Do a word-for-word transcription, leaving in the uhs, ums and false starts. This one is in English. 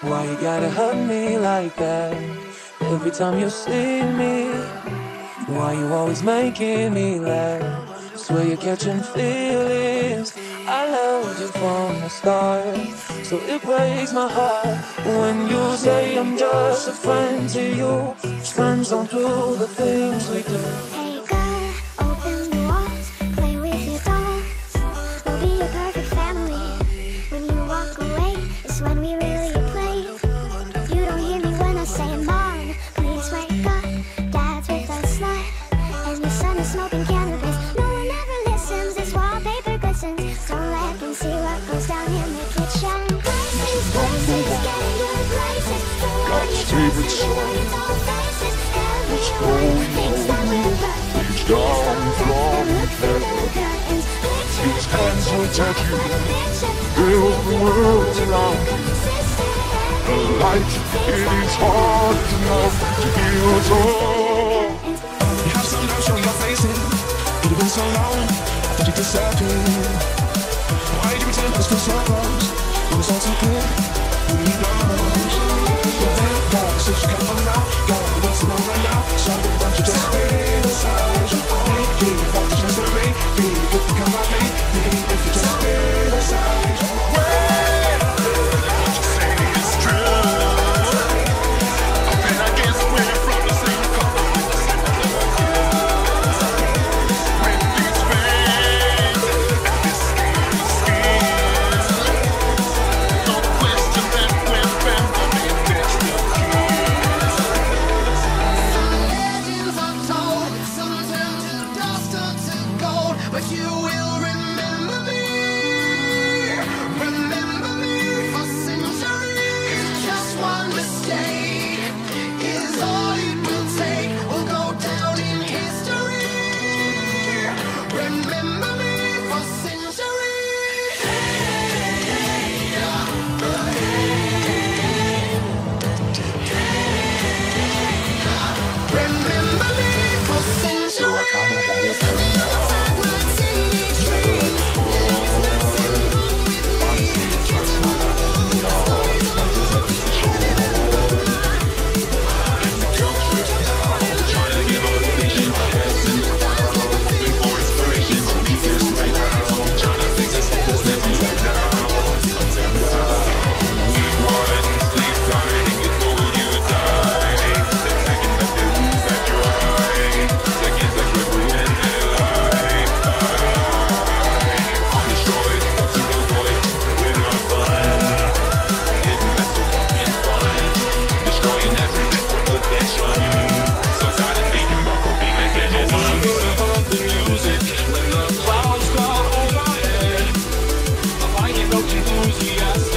Why you gotta hurt me like that? Every time you see me, why you always making me laugh? Swear you're catching feelings. I loved you from the start, so it breaks my heart when you say I'm just a friend to you. Friends don't do the things we do. Hey girl, open the walls, play with your dolls. We'll be a perfect family. When you walk away, it's when we really play. You don't hear me when I say, Mom, please wake up. Dad's with a slut, and your son is smoking cannabis. No one ever listens, this wallpaper glistens. Don't let them see what goes down in the kitchen. Places, places, getting good places. The one you trust is the one you don't faces. Everyone thinks that we're perfect. Down from the curtains. His hands will touch you, build the world around you. The light, it is hard enough to heal us all. You have some notes on your faces. It had been so long, I thought you disappeared. Why did you pretend this was so close? It was all too clear. You need those. You're there, God, since you can't run out. God, what's the one right now? So why don't you just stay inside? Hey, hey, if I could just stay, hey, if you come out late, hey, if you just stay inside. Well, what you say is true. I've been against women from the same color. When these veins and this skin is skin, no question that we're family, they're still kids. Legends are told, some turn to dust or to gold, but you will remember me. Remember me for centuries. Just one mistake is all it will take. We'll go down in history. Remember me for centuries. Remember me for centuries. What's in these dreams? There's nothing wrong with me. Catch my stories of When the clouds go overhead, I find it so enthusiastic.